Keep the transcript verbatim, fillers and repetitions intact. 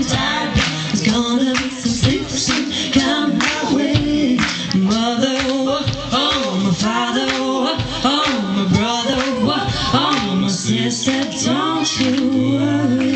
always tired. There's gonna be some sleep soon come my way. Mother, oh my father, oh my brother, oh my sister, don't you worry.